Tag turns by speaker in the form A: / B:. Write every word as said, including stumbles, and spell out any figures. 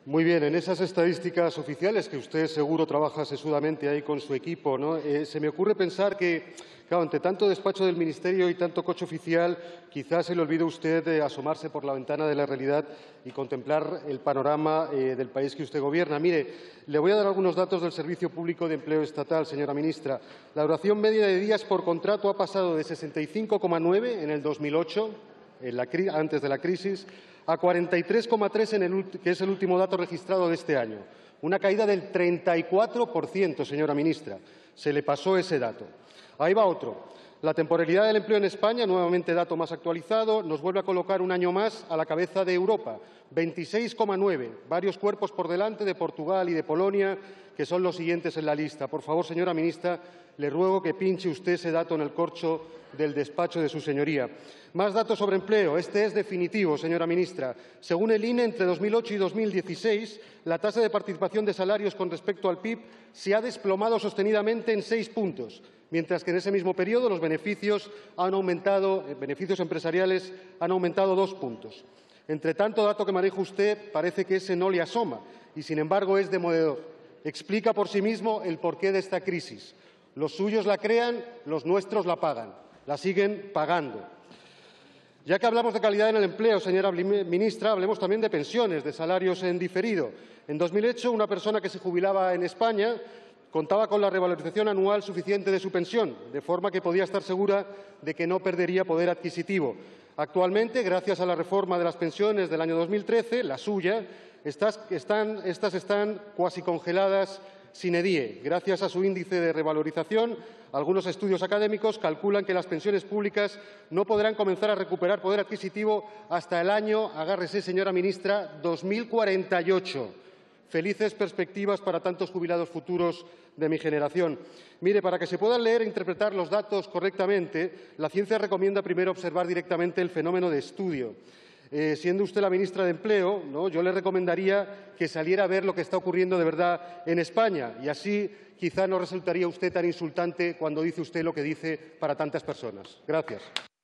A: Muy bien, en esas estadísticas oficiales que usted seguro trabaja sesudamente ahí con su equipo, ¿no? Eh, se me ocurre pensar que, claro, entre tanto despacho del Ministerio y tanto coche oficial, quizás se le olvide a usted de asomarse por la ventana de la realidad y contemplar el panorama eh, del país que usted gobierna. Mire, le voy a dar algunos datos del Servicio Público de Empleo Estatal, señora ministra. La duración media de días por contrato ha pasado de sesenta y cinco coma nueve en el dos mil ocho, en la, antes de la crisis, a cuarenta y tres coma tres, en el, que es el último dato registrado de este año. Una caída del treinta y cuatro por ciento, señora ministra. Se le pasó ese dato. Ahí va otro. La temporalidad del empleo en España, nuevamente dato más actualizado, nos vuelve a colocar un año más a la cabeza de Europa. veintiséis coma nueve, varios cuerpos por delante de Portugal y de Polonia, que son los siguientes en la lista. Por favor, señora ministra, le ruego que pinche usted ese dato en el corcho del despacho de su señoría. Más datos sobre empleo. Este es definitivo, señora ministra. Según el I N E, entre dos mil ocho y dos mil dieciséis, la tasa de participación de salarios con respecto al P I B se ha desplomado sostenidamente en seis puntos, mientras que en ese mismo periodo los beneficios, han aumentado, eh, beneficios empresariales han aumentado dos puntos. Entre tanto dato que maneja usted, parece que ese no le asoma y, sin embargo, es demoledor. Explica por sí mismo el porqué de esta crisis. Los suyos la crean, los nuestros la pagan. La siguen pagando. Ya que hablamos de calidad en el empleo, señora ministra, hablemos también de pensiones, de salarios en diferido. En dos mil ocho, una persona que se jubilaba en España contaba con la revalorización anual suficiente de su pensión, de forma que podía estar segura de que no perdería poder adquisitivo. Actualmente, gracias a la reforma de las pensiones del año dos mil trece, la suya, estas están, estas están cuasi congeladas sine die. Gracias a su índice de revalorización, algunos estudios académicos calculan que las pensiones públicas no podrán comenzar a recuperar poder adquisitivo hasta el año, agárrese, señora ministra, dos mil cuarenta y ocho. Felices perspectivas para tantos jubilados futuros de mi generación. Mire, para que se puedan leer e interpretar los datos correctamente, la ciencia recomienda primero observar directamente el fenómeno de estudio. Eh, siendo usted la ministra de Empleo, ¿no?, yo le recomendaría que saliera a ver lo que está ocurriendo de verdad en España y así quizá no resultaría usted tan insultante cuando dice usted lo que dice para tantas personas. Gracias.